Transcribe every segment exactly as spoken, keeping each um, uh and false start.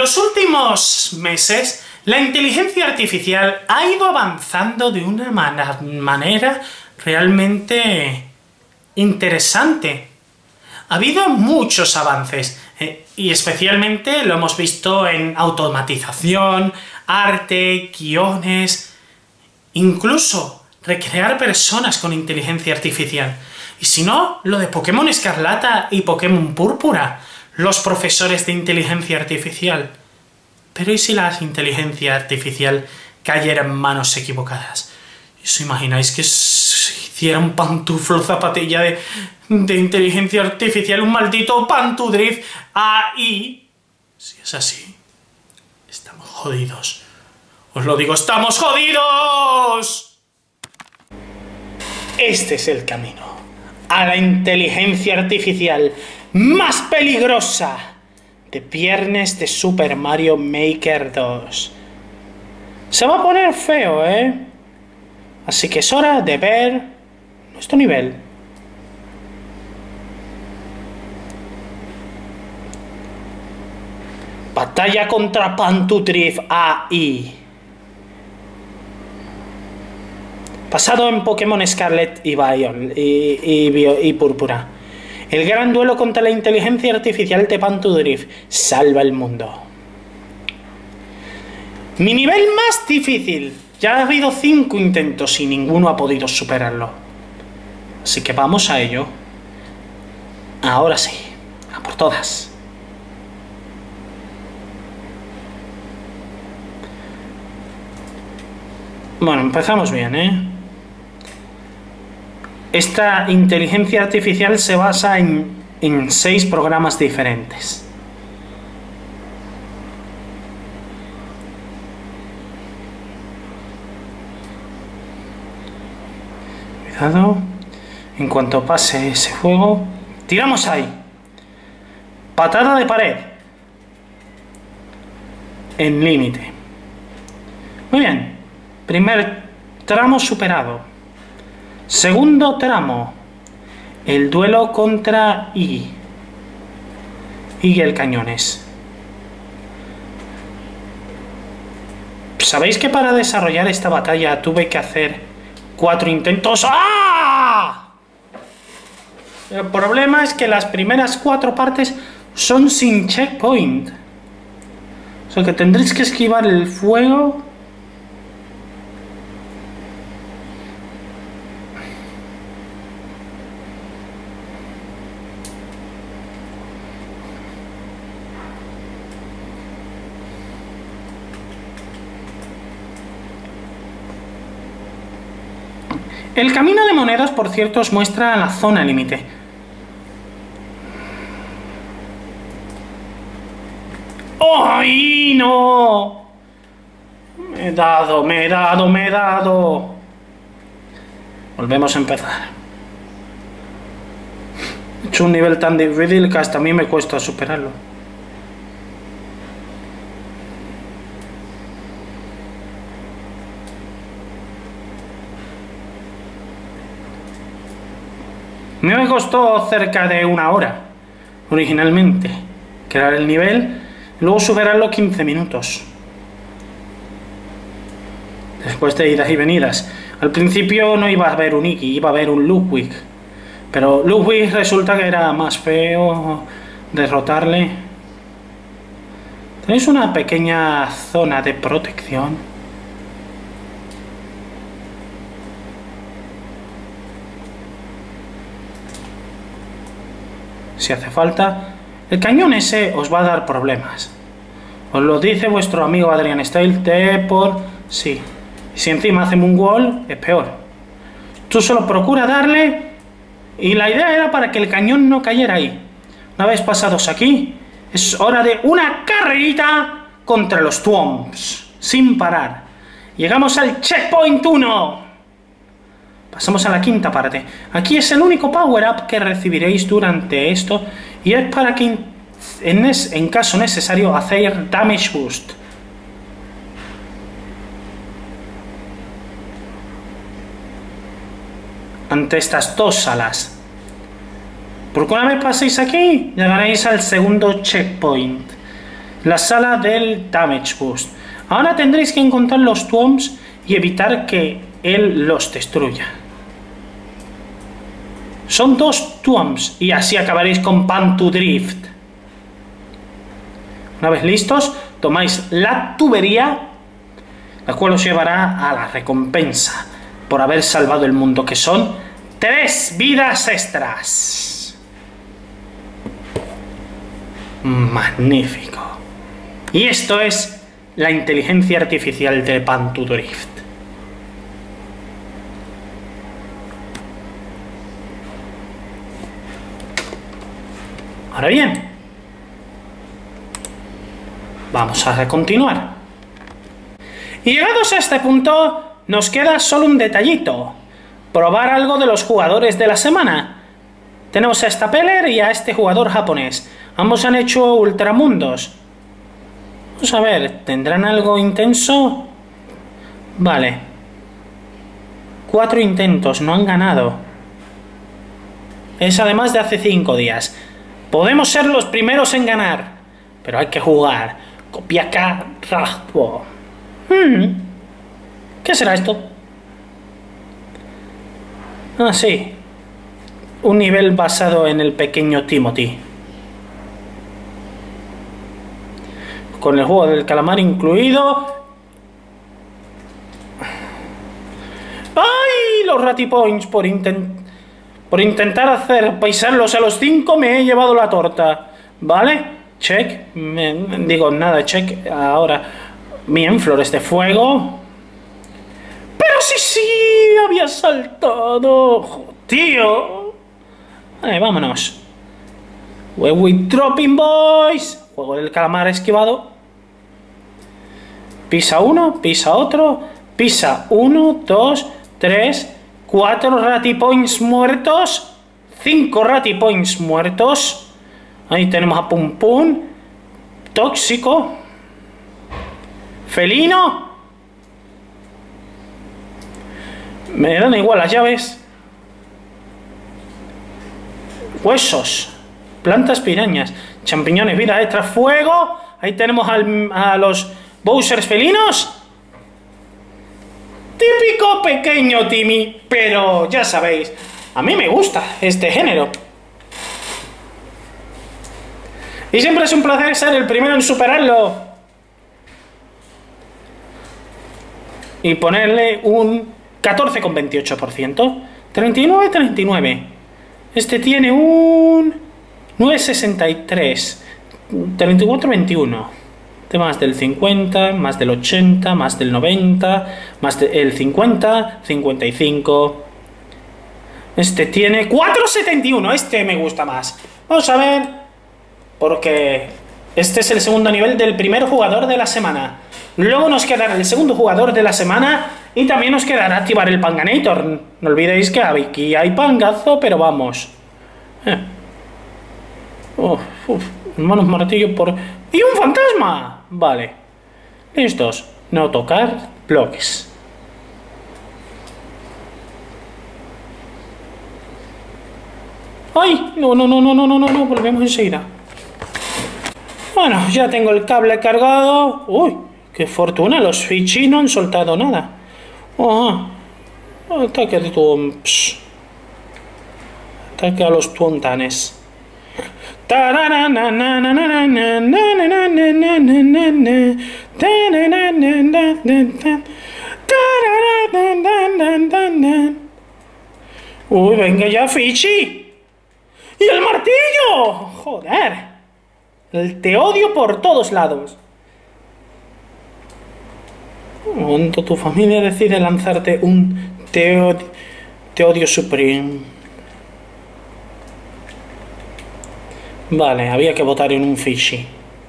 los últimos meses, la inteligencia artificial ha ido avanzando de una man- manera realmente interesante. Ha habido muchos avances, eh, y especialmente lo hemos visto en automatización, arte, guiones, incluso recrear personas con inteligencia artificial. Y si no, lo de Pokémon Escarlata y Pokémon Púrpura, los profesores de inteligencia artificial. Pero ¿y si la inteligencia artificial cayera en manos equivocadas? ¿Os imagináis que hiciera un pantuflo zapatilla de, de inteligencia artificial, un maldito pantudrift A I? Si es así, estamos jodidos. Os lo digo, ¡estamos jodidos! Este es el camino a la inteligencia artificial más peligrosa de viernes de Super Mario Maker dos. Se va a poner feo, ¿eh? Así que es hora de ver nuestro nivel. Batalla contra Pantudrift A I. Basado en Pokémon Scarlet y Violet y, y, y Púrpura. El gran duelo contra la inteligencia artificial de Pantudrift salva el mundo. Mi nivel más difícil. Ya ha habido cinco intentos y ninguno ha podido superarlo. Así que vamos a ello. Ahora sí, a por todas. Bueno, empezamos bien, ¿eh? Esta inteligencia artificial se basa en, en seis programas diferentes. Cuidado. En cuanto pase ese fuego, tiramos ahí. Patada de pared. En límite. Muy bien. Primer tramo superado. Segundo tramo, el duelo contra I. Y el cañones. ¿Sabéis que para desarrollar esta batalla tuve que hacer cuatro intentos? ¡Ah! El problema es que las primeras cuatro partes son sin checkpoint. O sea que tendréis que esquivar el fuego. El camino de monedas, por cierto, os muestra la zona límite. ¡Ay, no! Me he dado, me he dado, me he dado. Volvemos a empezar. He hecho un nivel tan difícil que hasta a mí me cuesta superarlo. Me costó cerca de una hora, originalmente, crear el nivel, luego superarlo quince minutos. Después de idas y venidas. Al principio no iba a haber un Iggy, iba a haber un Ludwig. Pero Ludwig resulta que era más feo derrotarle. Tenéis una pequeña zona de protección. Si hace falta, el cañón ese os va a dar problemas. Os lo dice vuestro amigo Adrian Style de por sí. Y si encima hacen un wall, es peor. Tú solo procura darle, y la idea era para que el cañón no cayera ahí. Una vez pasados aquí, es hora de una carrerita contra los Thwomps, sin parar. Llegamos al checkpoint uno. Pasamos a la quinta parte. Aquí es el único power-up que recibiréis durante esto, y es para que en, en caso necesario hacer damage boost. Ante estas dos salas. Porque una vez paséis aquí, llegaréis al segundo checkpoint, La sala del Damage Boost. Ahora tendréis que encontrar los Tombs y evitar que él los destruya. Son dos Tombs y así acabaréis con Pantudrift. Una vez listos, tomáis la tubería, la cual os llevará a la recompensa por haber salvado el mundo, que son tres vidas extras. Magnífico. Y esto es la inteligencia artificial de Pantudrift. Ahora bien, vamos a continuar. Y llegados a este punto, nos queda solo un detallito. Probar algo de los jugadores de la semana. Tenemos a Stapeler y a este jugador japonés. Ambos han hecho ultramundos. Vamos a ver, ¿tendrán algo intenso? Vale. Cuatro intentos, no han ganado. Es además de hace cinco días. Podemos ser los primeros en ganar, pero hay que jugar. Copiaca raspo. Hmm. ¿Qué será esto? Ah, sí. Un nivel basado en el pequeño Timothy. Con el juego del calamar incluido. ¡Ay! Los Ratipoints por intent... por intentar hacer paisarlos a los cinco me he llevado la torta. ¿Vale? Check. Me, digo, nada, check. Ahora. Bien, flores de fuego. ¡Pero sí, sí! Había saltado. ¡Tío! Vale, vámonos. Where we dropping, boys. Juego del calamar esquivado. Pisa uno, pisa otro. Pisa uno, dos, tres, cuatro Ratipoints muertos. Cinco Ratipoints muertos. Ahí tenemos a Pum Pum. Tóxico. Felino. Me dan igual las llaves. Huesos. Plantas pirañas. Champiñones, vida extra, fuego. Ahí tenemos al, a los Bowsers felinos. Típico pequeño Timmy. Pero ya sabéis, a mí me gusta este género. Y siempre es un placer ser el primero en superarlo. Y ponerle un catorce coma veintiocho por ciento. treinta y nueve, treinta y nueve. Este tiene un nueve coma sesenta y tres. treinta y cuatro, veintiuno. Este más del cincuenta, más del ochenta, más del noventa, más del cincuenta, cincuenta y cinco. Este tiene cuatro coma setenta y uno. Este me gusta más. Vamos a ver. Porque este es el segundo nivel del primer jugador de la semana. Luego nos quedará el segundo jugador de la semana y también nos quedará activar el Panganator. No olvidéis que aquí hay pangazo, pero vamos. Eh. Uf, uf, manos martillo por... ¡Y un fantasma! Vale. Listos. No tocar bloques. ¡Ay! No, no, no, no, no, no, no, no. Volvemos enseguida. Bueno, ya tengo el cable cargado. ¡Uy! ¡Qué fortuna! Los Fichi no han soltado nada. ¡Ajá! Ataque de Twomps. Ataque a los Twontanes. Uy, venga ya, Fichi. ¡Y el martillo! ¡Joder! El te odio por todos lados. Cuando tu familia decide lanzarte un te odio, te odio supreme. Vale, había que votar en un Fishy.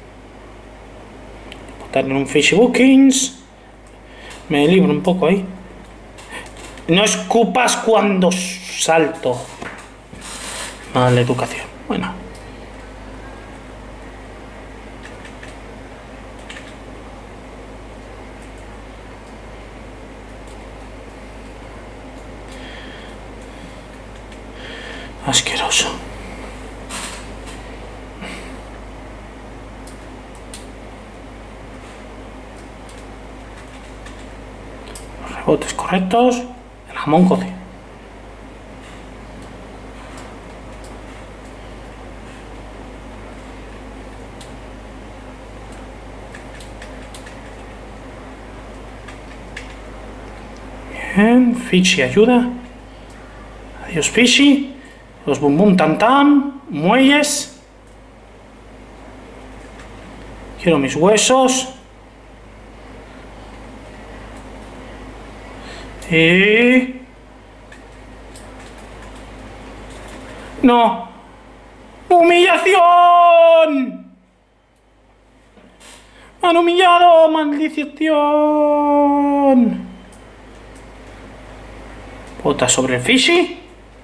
Votar en un Fishy Bookings. Me libro un poco ahí. No escupas cuando salto. Mala educación. Bueno. Asqueroso. botes correctos, el jamón cocido. Bien, Fishy ayuda. Adiós Fishy. Los bum bum tam tam. Muelles. Quiero mis huesos. Y... ¡no! ¡Humillación! ¡Me han humillado! ¡Maldición! Bota sobre el Fishy.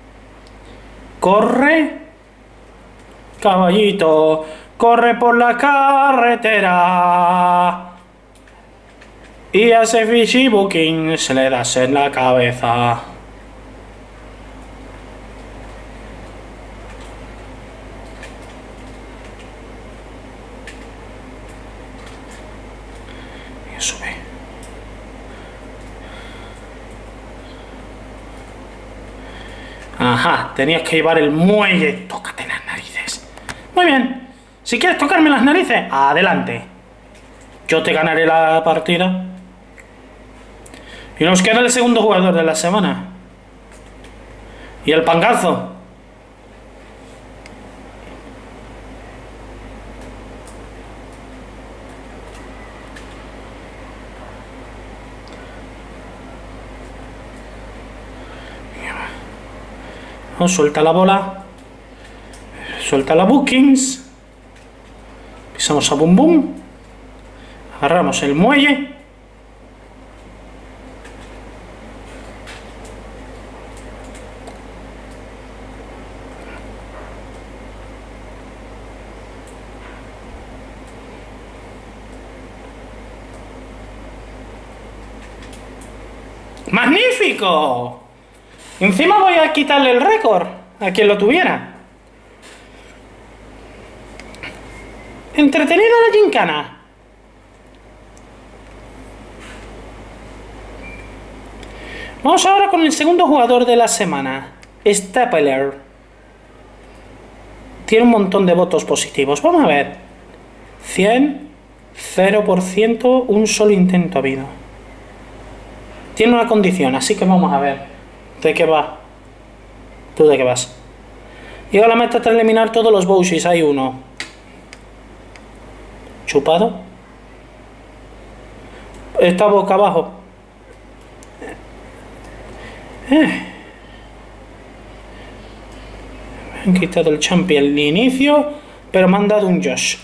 Corre. Caballito, corre por la carretera. Y a ese Fishy Booking se le das en la cabeza. Y sube. Ajá, tenías que llevar el muelle. Tócate las narices. Muy bien. Si quieres tocarme las narices, adelante. Yo te ganaré la partida. Y nos queda el segundo jugador de la semana. Y el pangazo. No, suelta la bola. Suelta la Bookings. Pisamos a Bum Bum. Agarramos el muelle. ¡Magnífico! Encima voy a quitarle el récord a quien lo tuviera. Entretenida la gincana. Vamos ahora con el segundo jugador de la semana, Stapler. Tiene un montón de votos positivos. Vamos a ver. cien, cero por ciento, un solo intento ha habido. Tiene una condición, así que vamos a ver. ¿De qué va? ¿Tú de qué vas? Llega a la meta tras eliminar todos los Bowsies. Hay uno. ¿Chupado? Está boca abajo. Eh. Me han quitado el champi al inicio, pero me han dado un Josh.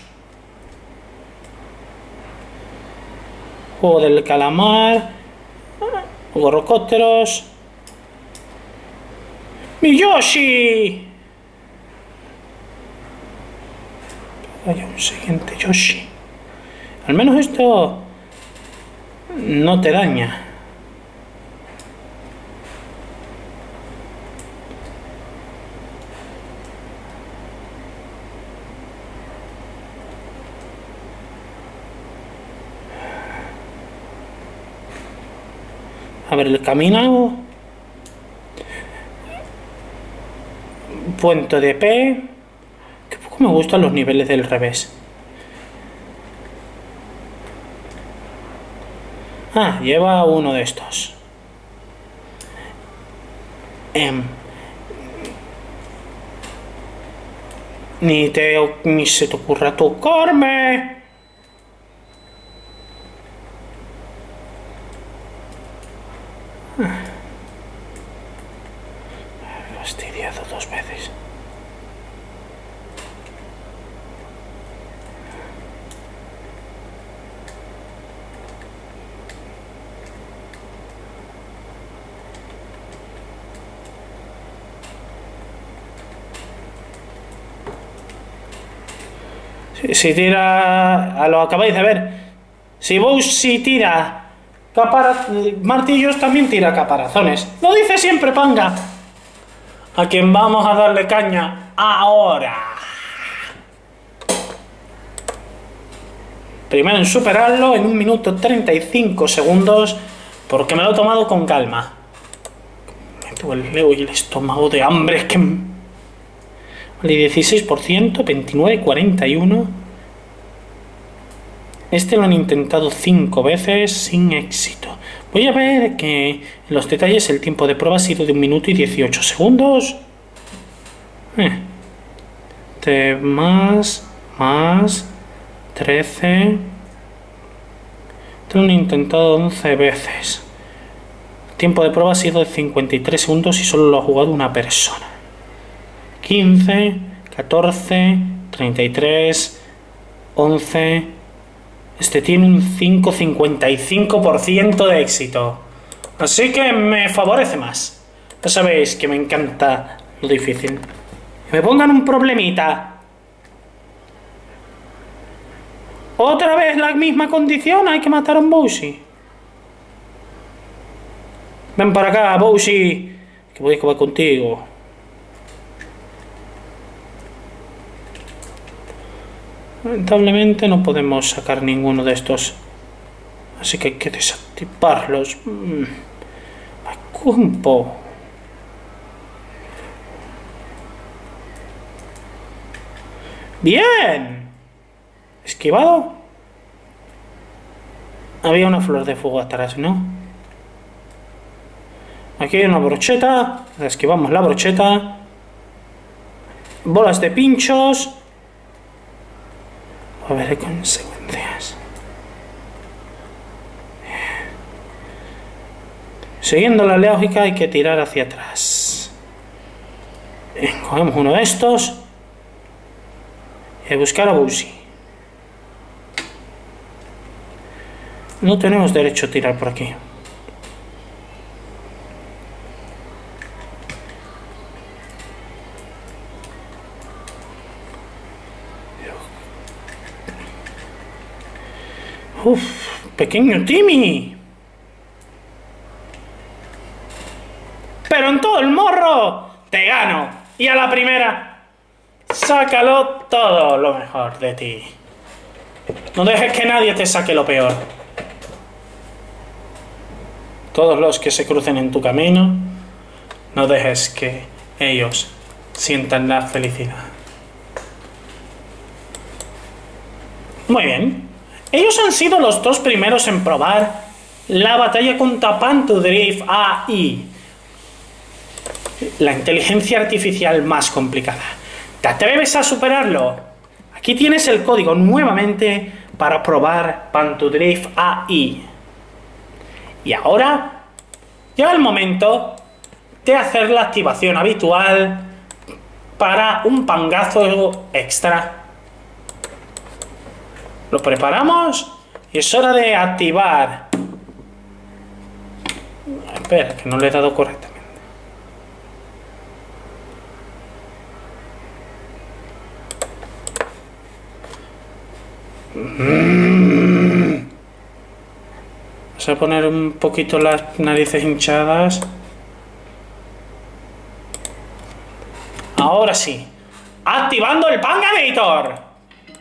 Juego del calamar. Gorrocópteros. ¡Mi Yoshi! Vaya un siguiente Yoshi. Al menos esto no te daña. A ver el camino. Puente de P. Que poco me gustan los niveles del revés. Ah, lleva uno de estos. Em. Ni te ni se te ocurra tocarme. Lo he fastidiado dos veces. Si, si tira... Lo acabáis de ver. Si Bowsy tira capara, martillos, también tira caparazones. Lo dice siempre Panga. A quien vamos a darle caña ahora. Primero en superarlo en un minuto treinta y cinco segundos. porque me lo he tomado con calma. Me duele hoy el estómago de hambre, es que... Vale, dieciséis por ciento, veintinueve, cuarenta y uno. Este lo han intentado cinco veces sin éxito. Voy a ver que en los detalles el tiempo de prueba ha sido de un minuto y dieciocho segundos. Eh. De más, más, trece. Lo han intentado once veces. El tiempo de prueba ha sido de cincuenta y tres segundos y solo lo ha jugado una persona. quince, catorce, treinta y tres, once. Este tiene un cinco coma cincuenta y cinco por ciento de éxito. Así que me favorece más. Ya sabéis que me encanta lo difícil. Que me pongan un problemita. Otra vez la misma condición, hay que matar a un Bowsy. Ven para acá, Bowsy, que voy a acabar contigo. Lamentablemente no podemos sacar ninguno de estos, así que hay que desactivarlos. Mm. Macumpo. Bien. Esquivado. Había una flor de fuego atrás, ¿no? Aquí hay una brocheta. Esquivamos la brocheta. Bolas de pinchos. A ver, consecuencias. Siguiendo la lógica hay que tirar hacia atrás. Bien, cogemos uno de estos y a buscar a Bowsy. No tenemos derecho a tirar por aquí. Uf, pequeño Timmy. Pero en todo el morro te gano. Y a la primera, sácalo todo lo mejor de ti. No dejes que nadie te saque lo peor. Todos los que se crucen en tu camino, no dejes que ellos sientan la felicidad. Muy bien. Ellos han sido los dos primeros en probar la batalla contra Pantudrift A I, la inteligencia artificial más complicada. ¿Te atreves a superarlo? Aquí tienes el código nuevamente para probar Pantudrift A I. Y ahora llega el momento de hacer la activación habitual para un pangazo extra. Lo preparamos y es hora de activar. Espera, que no le he dado correctamente. Vamos a poner un poquito las narices hinchadas. Ahora sí. Activando el Panganator.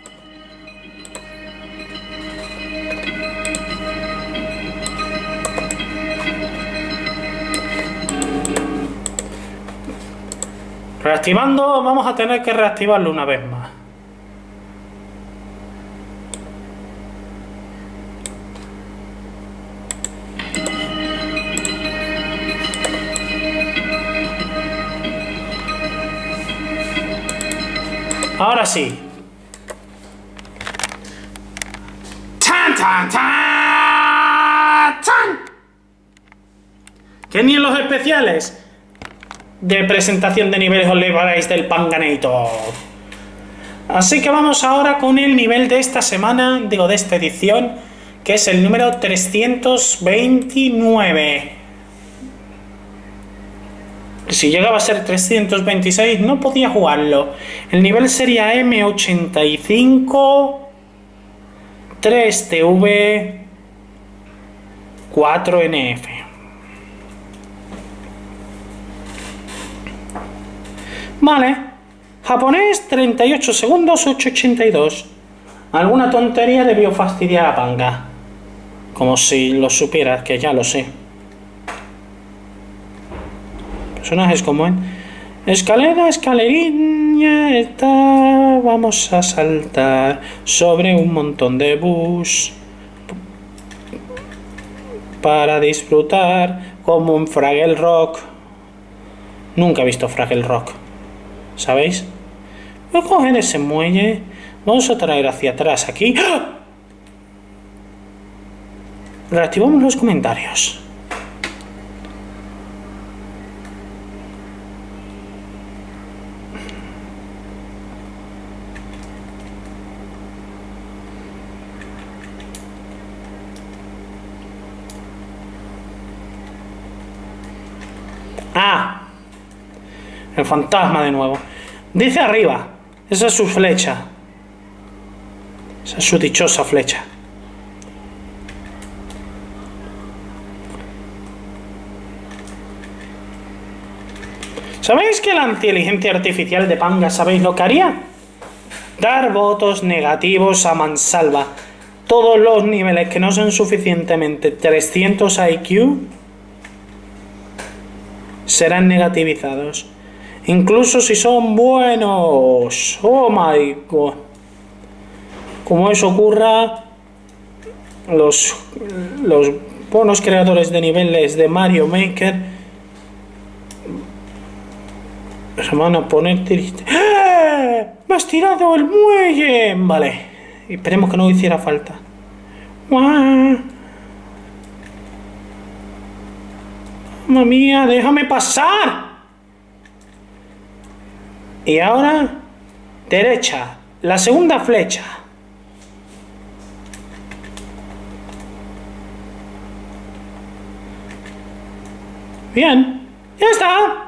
Reactivando, vamos a tener que reactivarlo una vez más. Ahora sí. ¡Tan, tan, tan! ¡Tan! Que ni en los especiales de presentación de niveles os libráis del Panganator. Así que vamos ahora con el nivel de esta semana, digo de esta edición, que es el número trescientos veintinueve. Si llegaba a ser trescientos veintiséis no podía jugarlo. El nivel sería eme ochenta y cinco, tres te ve, cuatro ene efe. Vale, japonés treinta y ocho segundos, ocho ochenta y dos. Alguna tontería debió fastidiar a Panga. Como si lo supieras, que ya lo sé. Personajes como en... Escalera, escalerilla, está... Vamos a saltar sobre un montón de bus para disfrutar como un Fraggle Rock. Nunca he visto Fraggle Rock, ¿sabéis? Voy a coger ese muelle, vamos a traer hacia atrás aquí. ¡Ah! Reactivamos los comentarios. Ah, el fantasma de nuevo. Dice arriba, esa es su flecha. Esa es su dichosa flecha. ¿Sabéis que la inteligencia artificial de Panga, sabéis lo que haría? Dar votos negativos a mansalva. Todos los niveles que no son suficientemente trescientos I Q serán negativizados. Incluso si son buenos. Oh my god. Como eso ocurra, los, los buenos creadores de niveles de Mario Maker se van a poner tristes. ¡Eh! ¡Me has tirado el muelle! Vale. Esperemos que no hiciera falta. ¡Mamma mía! ¡Déjame pasar! Y ahora, derecha. La segunda flecha. Bien. Ya está.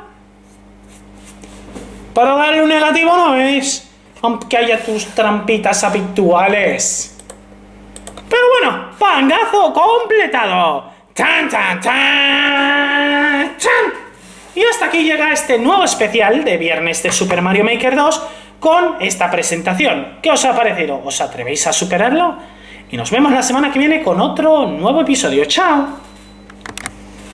Para darle un negativo no es, aunque haya tus trampitas habituales. Pero bueno, pangazo completado. ¡Tan, tan, tan! ¡Chan! Y hasta aquí llega este nuevo especial de viernes de Super Mario Maker dos con esta presentación. ¿Qué os ha parecido? ¿Os atrevéis a superarlo? Y nos vemos la semana que viene con otro nuevo episodio. ¡Chao!